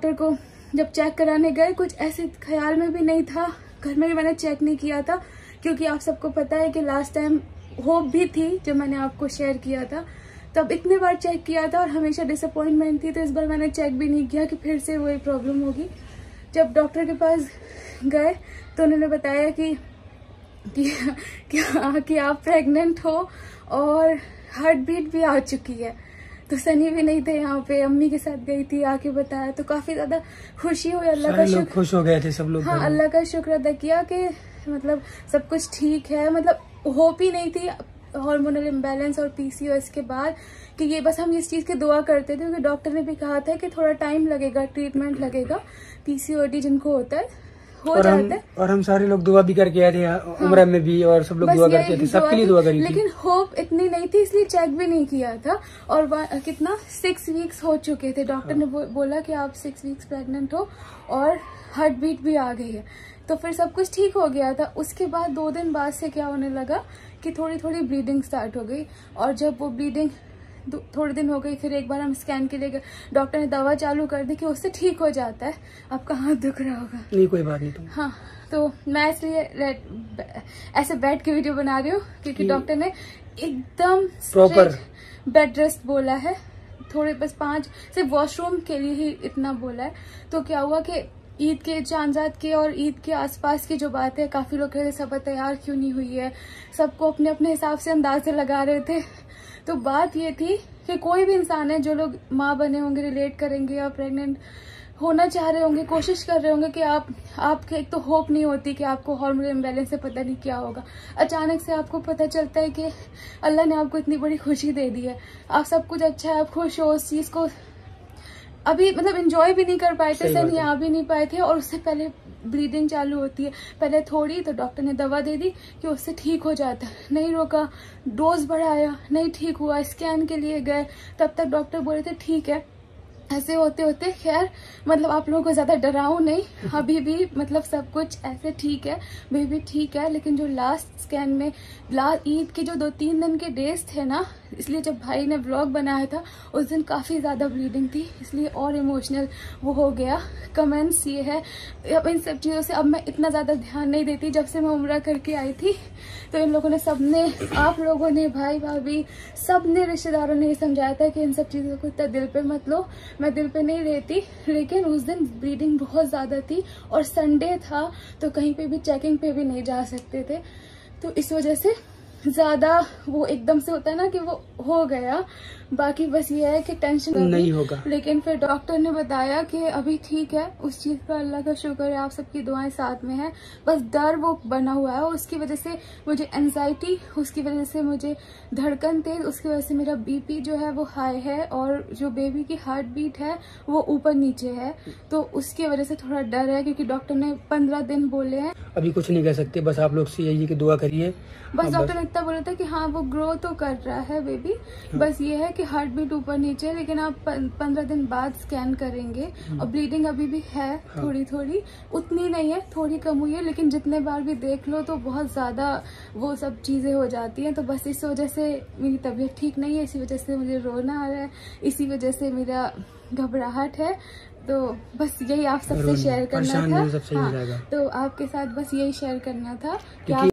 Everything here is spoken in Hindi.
डॉक्टर को जब चेक कराने गए, कुछ ऐसे ख्याल में भी नहीं था, घर में भी मैंने चेक नहीं किया था, क्योंकि आप सबको पता है कि लास्ट टाइम होप भी थी जो मैंने आपको शेयर किया था, तब इतने बार चेक किया था और हमेशा डिसअपॉइंटमेंट थी, तो इस बार मैंने चेक भी नहीं किया कि फिर से वही प्रॉब्लम होगी। जब डॉक्टर के पास गए तो उन्होंने बताया कि आप प्रेग्नेंट हो और हार्ट बीट भी आ चुकी है। तो सनी भी नहीं थे यहाँ पे, अम्मी के साथ गई थी, आके बताया, तो काफी ज्यादा खुशी हुई। अल्लाह का शुक्र, खुश हो गए थे सब लोग। हाँ, अल्लाह का शुक्र अदा किया कि मतलब सब कुछ ठीक है। मतलब होप ही नहीं थी हार्मोनल इम्बैलेंस और पीसीओएस के बाद कि ये, बस हम इस चीज की दुआ करते थे, क्योंकि डॉक्टर ने भी कहा था कि थोड़ा टाइम लगेगा, ट्रीटमेंट लगेगा, पीसीओडी जिनको होता है हो जाता है। और हम सारे लोग दुआ भी करके आए थे, उम्र में भी, और सब लोग दुआ करके थे, सबके लिए दुआ करी थी। लेकिन होप इतनी नहीं थी, इसलिए चेक भी नहीं किया था। और कितना 6 वीक्स हो चुके थे, डॉक्टर ने बोला कि आप 6 वीक्स प्रेग्नेंट हो और हार्ट बीट भी आ गई है, तो फिर सब कुछ ठीक हो गया था। उसके बाद 2 दिन बाद से क्या होने लगा कि थोड़ी थोड़ी ब्लीडिंग स्टार्ट हो गई, और जब वो ब्लीडिंग थोड़े दिन हो गई, फिर एक बार हम स्कैन के लिए गए, डॉक्टर ने दवा चालू कर दी कि उससे ठीक हो जाता है। आपका हाथ दुख रहा होगा। नहीं, कोई बात नहीं। तुम हाँ, तो मैं इसलिए ऐसे बैठ के वीडियो बना रही हूँ क्योंकि डॉक्टर ने एकदम प्रॉपर बेड रेस्ट बोला है, थोड़े बस 5 सिर्फ वॉशरूम के लिए ही इतना बोला है। तो क्या हुआ कि ईद के चांदरात के और ईद के आसपास की जो बात है, काफी लोग कह रहे सब तैयार क्यों नहीं हुई है, सबको अपने अपने हिसाब से अंदाजे लगा रहे थे। तो बात ये थी कि कोई भी इंसान है, जो लोग माँ बने होंगे, रिलेट करेंगे, या प्रेग्नेंट होना चाह रहे होंगे, कोशिश कर रहे होंगे कि आपके एक तो होप नहीं होती कि आपको हार्मोनल इम्बैलेंस से पता नहीं क्या होगा, अचानक से आपको पता चलता है कि अल्लाह ने आपको इतनी बड़ी खुशी दे दी है, आप सब कुछ अच्छा है, आप खुश हो उस चीज को, अभी मतलब एंजॉय भी नहीं कर पाए थे, सही आ भी नहीं पाए थे, और उससे पहले ब्लीडिंग चालू होती है, पहले थोड़ी, तो डॉक्टर ने दवा दे दी कि उससे ठीक हो जाता है, नहीं रोका, डोज बढ़ाया, नहीं ठीक हुआ, स्कैन के लिए गए, तब तक डॉक्टर बोले थे ठीक है। ऐसे होते होते खैर मतलब आप लोगों को ज्यादा डराऊं नहीं, अभी भी मतलब सब कुछ ऐसे ठीक है, बेबी ठीक है। लेकिन जो लास्ट स्कैन में ईद के जो 2-3 दिन के डेज थे ना, इसलिए जब भाई ने व्लॉग बनाया था उस दिन काफी ज्यादा ब्लीडिंग थी, इसलिए और इमोशनल वो हो गया। कमेंट्स ये है, अब इन सब चीजों से अब मैं इतना ज्यादा ध्यान नहीं देती, जब से मैं उम्रा करके आई थी तो इन लोगों ने, सबने, आप लोगों ने, भाई भाभी, सबने, रिश्तेदारों ने ये समझाया था कि इन सब चीजों को इतना दिल पे मत लो। मैं दिल पे नहीं रहती, लेकिन उस दिन ब्लीडिंग बहुत ज्यादा थी और संडे था, तो कहीं पे भी चेकिंग पे भी नहीं जा सकते थे, तो इस वजह से ज्यादा वो एकदम से होता है ना कि वो हो गया। बाकी बस ये है कि टेंशन नहीं होगा। लेकिन फिर डॉक्टर ने बताया कि अभी ठीक है, उस चीज का अल्लाह का शुक्र है, आप सबकी दुआएं साथ में है, बस डर वो बना हुआ है, उसकी वजह से मुझे एंजाइटी, उसकी वजह से मुझे धड़कन तेज, उसकी वजह से मेरा बीपी जो है वो हाई है, और जो बेबी की हार्ट बीट है वो ऊपर नीचे है, तो उसकी वजह से थोड़ा डर है, क्योंकि डॉक्टर ने 15 दिन बोले हैं। अभी कुछ नहीं कह सकते, बस आप लोग से यही कि दुआ करिए। बस डॉक्टर ने इतना बोला था कि हाँ वो ग्रो तो कर रहा है बेबी, बस ये है कि हार्ट बीट ऊपर नीचे है, लेकिन आप 15 दिन बाद स्कैन करेंगे, और ब्लीडिंग अभी भी है थोड़ी थोड़ी, उतनी नहीं है, थोड़ी कम हुई है, लेकिन जितने बार भी देख लो तो बहुत ज्यादा वो सब चीजें हो जाती हैं। तो बस इस वजह से मेरी तबीयत ठीक नहीं है, इसी वजह से मुझे रोना आ रहा है, इसी वजह से मेरा घबराहट है, तो बस यही आप सबसे शेयर करना था। हाँ, तो आपके साथ बस यही शेयर करना था कि